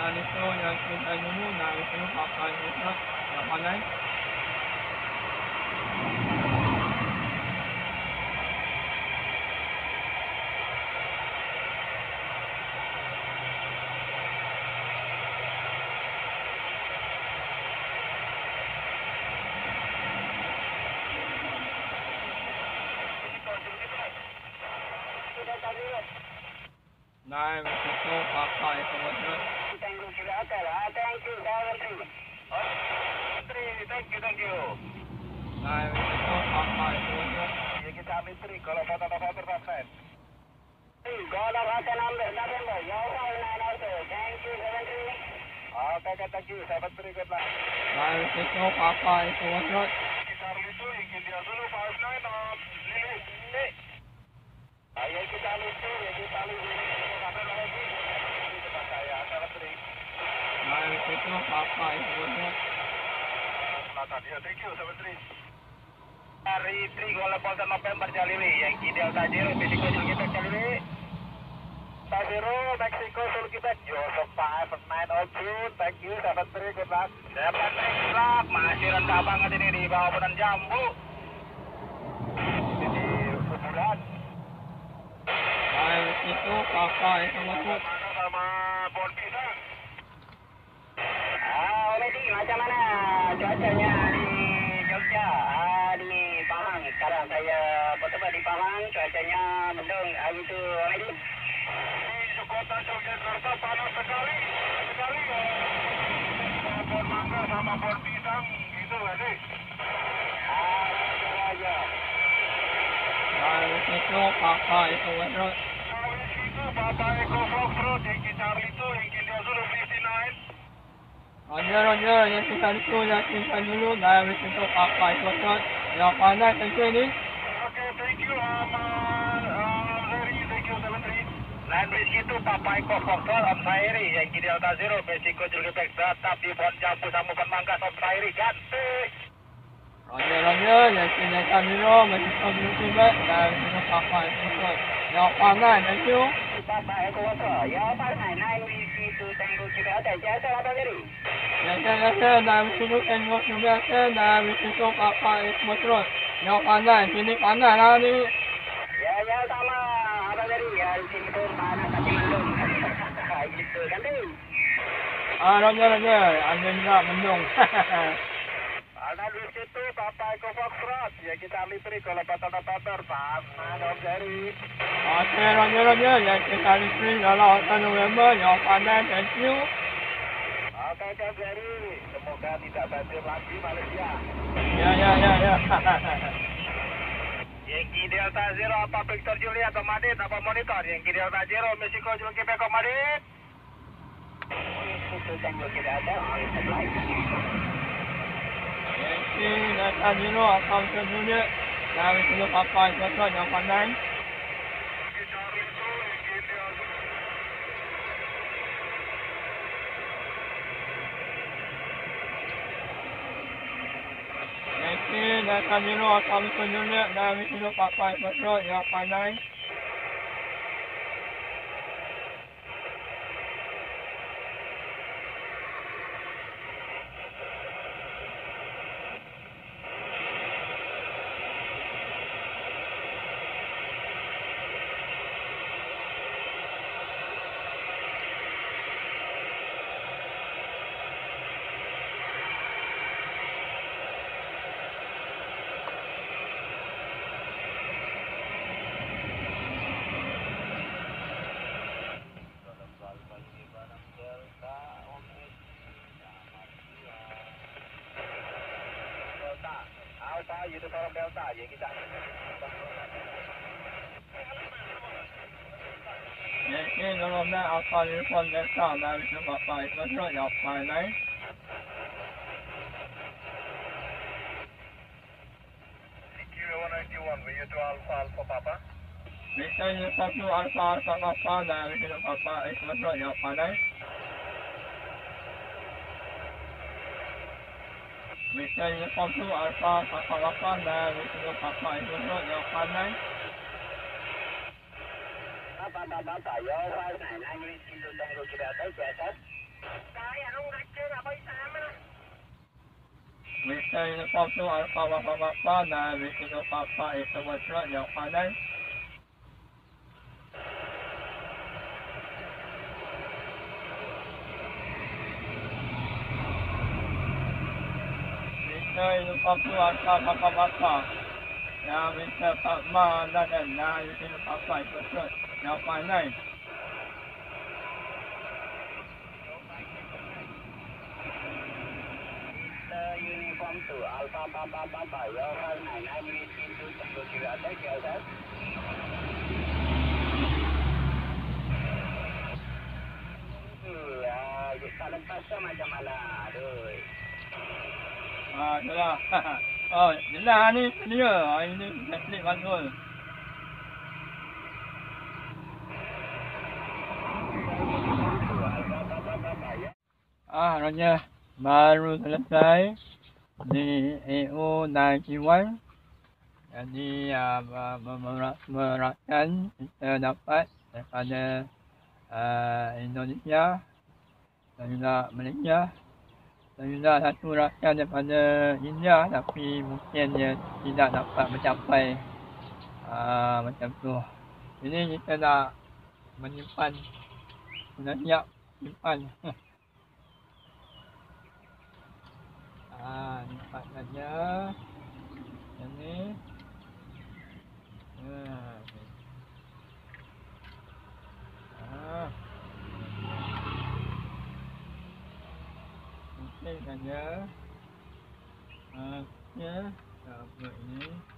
nito, yan kita nyo muna, gusto nyo kakain ito, kapanay. Nah, ito, kakain ito, Thank you, thank you. nah, ito, kakain ito, Ya kita ambil 3 kalau foto persen. Golf akan ambil November. Ya Allah, thank you, 73. Okay, thank you, 73, good luck. nah, ito, kakain ito, Charlie 2, ingin dia dulu 59 of Lily. Ayo kita lucu, ya kita lucu. Sampai lagi. Kita saya 73. nah, ito, kakain ito, Thank you, 73. Hari 3 Golf Polta November Jaliwi, yang Delta Zero, Mexico Sulkipet Jaliwi. Zero, Mexico Sulkipet, Joseph 59 of June, thank you, 73, good luck. Dapat luck, masih rendah banget ini di bawah bulan jambu. Ini di kuburan. nah, ito, kakain ito, Sama pohon pisang. Oleh macam mana cuacanya di Jogja, di Pahang. Sekarang saya bertemu di Pahang, cuacanya mendung. Hari itu, Oleh di kota Yogyakarta panas sekali. Pohon mangga sama pohon pisang, gitu Oleh. Aja. nah, ito, kakain ito, Habis itu Bapak Eko Foxtrot, yang Charlie itu, yang India Zulu 59. Roger, yan kita dito, yan kita dulu, nah, ito, kakain ito, yan, panay, thank you, ini. Okay, thank you, Zeri, thank you, 73. Lain bridge itu Papa Eko Foxtrot, Om Sairi, yang Delta Zero, Mexico Julgepek, tetap di pohon jambu sama pohon mangga, Om Sairi, ganti. Roger, yan kita dulu, Mexico dulu, nah, ito, kakain ito, yan, panay, thank you. Papa Eko Foxtrot, ya panai, lain bridge itu tangguh juga ada, jasa apa Zeri? Yan, nah, ito, enggak juga, nah, ito, kakain ito, yan, panay, sini panay, nah, ini. Ya, sama apa Zeri, ya di sini pun panas, tapi mendung. Gitu, ganti. Roger, ada juga mendung. Ada di situ Bapak Eko Foxtrot, ya kita lipri kalau patar-patar sama Om Zeri. Oke, Roger, yan kita dito, lalau, November, yan, panay, thank you. Oke, Om Zeri, semoga tidak banjir lagi Malaysia. Ya. Yankee Delta Zero, apa Victor Juliet, Komadit, apa monitor? Yankee Delta Zero, Mexico Julgepek, Komadit. Itu tanggal tidak ada, Yankee, Delta Zero, apa Victor Juliet, nah, ito, kakain ito, yan, panay. Yankee, Delta Zero, apa Victor Juliet, nah, ito, kakain ito, yan, panay. Alpha, itu tolong Delta, ya kita. Yankee, November, Alpha, Uniform, Delta, nah, ito, kakain ito, yan, panay. CQ191, will you do Alpha, Papa? Victor Uniform 2, Alpha, Papa, nah, ito, kakain ito, yan, panay. Victor Uniform 2, Alpha, Papa, nah, ito, kakain ito, yan, panay. Bapak, ya, Pak, nah, ini itu tangguh tidak ada, jasa. Bisa uniform tu Alfa Papa dan Visino Papa itu bersurat yang pandai. Bisa uniform tu Alfa Papa yang bisa Fatma dan Visino Papa itu bersurat yang pandai. Uniform to Alpha Papa, your 599 we need to control you at that gas. Tak lepas macam mana, aduh. Itulah. Oh, jelas ni dia. Ini Netflix control. Rasanya baru selesai di AO 91. Jadi merakkan kita dapat daripada Indonesia dan juga Malaysia dan juga satu rakan daripada India tapi mungkin dia tidak dapat mencapai macam tu. Ini kita nak menyimpan, sudah siap simpan. Simpan saja yang ni. Okey saja. Ya, apa ini?